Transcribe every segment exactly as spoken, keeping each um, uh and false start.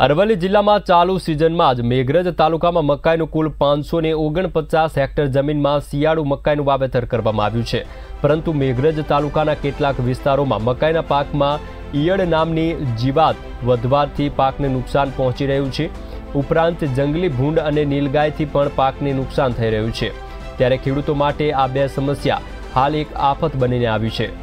અરવલ્લી જિલ્લામાં ચાલુ સિઝનમાં જ મેઘરજ તાલુકામાં મકાઈનું કુલ પાંચસો ને ઓગણપચાસ હેક્ટર જમીનમાં શિયાળુ મકાઈનું વાવેતર કરવામાં આવ્યું છે, પરંતુ મેઘરજ તાલુકાના કેટલાક વિસ્તારોમાં મકાઈના પાકમાં ઈયળ નામની જીવાત વધવાથી પાકને નુકસાન પહોંચી રહ્યું છે। ઉપરાંત જંગલી ભૂંડ અને નીલગાયથી પણ પાકને નુકસાન થઈ રહ્યું છે। ત્યારે ખેડૂતો માટે આ બે સમસ્યા હાલ એક આફત બનીને આવી છે।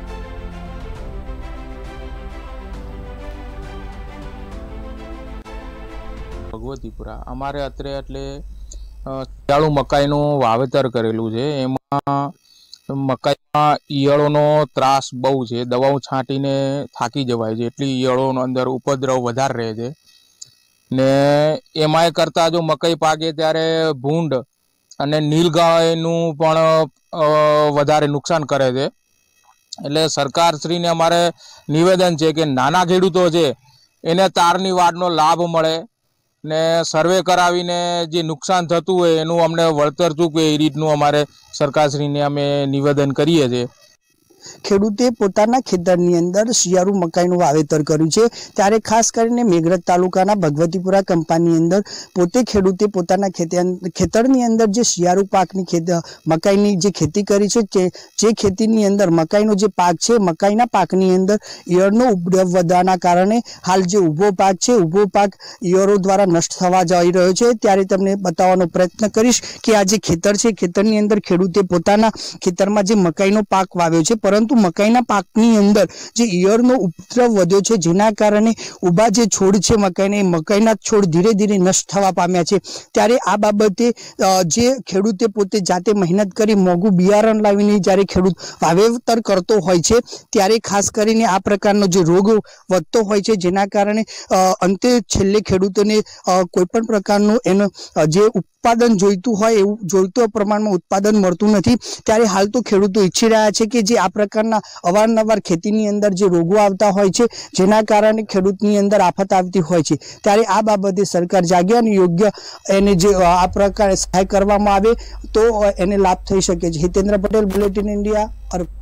भगवतीपुरा अमारे अत्रे एटले शियाळु मकाईनुं वावेतर करेलुं छे। एमां मकाईमां ईयळोनो त्रास बहु छे। दवाओ छांटीने थाकी जवाय छे, एटली ईयळोनो अंदर उपद्रव वधारे रहे छे ने एमांय करता जो मकाई पाके त्यारे भूंड अने नीलगायनुं पण वधारे नुकसान करे छे। एटले सरकारश्रीने अमारे निवेदन छे के नाना खेडूतो छे एने तारनी वाडनो लाभ मळे ने सर्वे करावीने जे नुकसान थतुं होय एनुं अमने वळतर चूकवे ए रीतनुं अमारे सरकारश्रीने अमे निवेदन करीए छे। ખેડૂતે પોતાના ખેતરની અંદર શિયાળુ મકાઈનું વાવેતર કર્યું છે, ત્યારે ખાસ કરીને મેઘરજ તાલુકાના ભગવતીપુરા કંપાની અંદર પોતે ખેડૂતે પોતાના ખેતરની અંદર જે શિયાળુ પાકની ખેત મકાઈની જે ખેતી કરી છે, કે જે ખેતીની અંદર મકાઈનો જે પાક છે, મકાઈના પાકની અંદર ઈયળનો ઉપદ્રવ વધવાના કારણે હાલ જે ઊભો પાક છે, ઊભો પાક ઈયળો દ્વારા નષ્ટ થવા જઈ રહ્યો છે। ત્યારે તમને બતાવવાનો પ્રયત્ન કરીશ કે આ જે ખેતર છે, ખેતરની અંદર ખેડૂતે પોતાના ખેતરમાં જે મકાઈનો પાક વાવ્યો છે, परंतु मकाईना पाकनी अंदर जे ईयळनो उपद्रव वध्यो छे, जेना कारणे उभा जे छोड़ छे मकाईना मकाईना छोड़ धीरे धीरे नष्ट थवा पाम्या छे। त्यारे आ बाबते जे खेडूते पोते जाते मेहनत करी मोंघुं बियारण लावीने ज्यारे खेडूत वावेतर करतो होय छे, त्यारे खास करीने आ प्रकारनो जे रोग वधतो होय छे, जेना कारणे अंते छेल्ले खेडूतोने कोईपण प्रकारनो एनो जे उत्पादन जोईतुं होय एवुं जोईतो प्रमाणमां उत्पादन मळतुं नथी। त्यारे हाल तो खेडूतो ઈચ્છી રહ્યા છે કે જે આ પ્રકારના અવારનવાર ખેતીની અંદર જે રોગો આવતા હોય છે, જેના કારણે ખેડૂતની અંદર આફત આવતી હોય છે, ત્યારે આ બાબતે સરકાર જાગે અને યોગ્ય એને જે આ પ્રકારે સહાય કરવામાં આવે તો એને લાભ થઈ શકે છે। Hitendra Patel, bulletin India.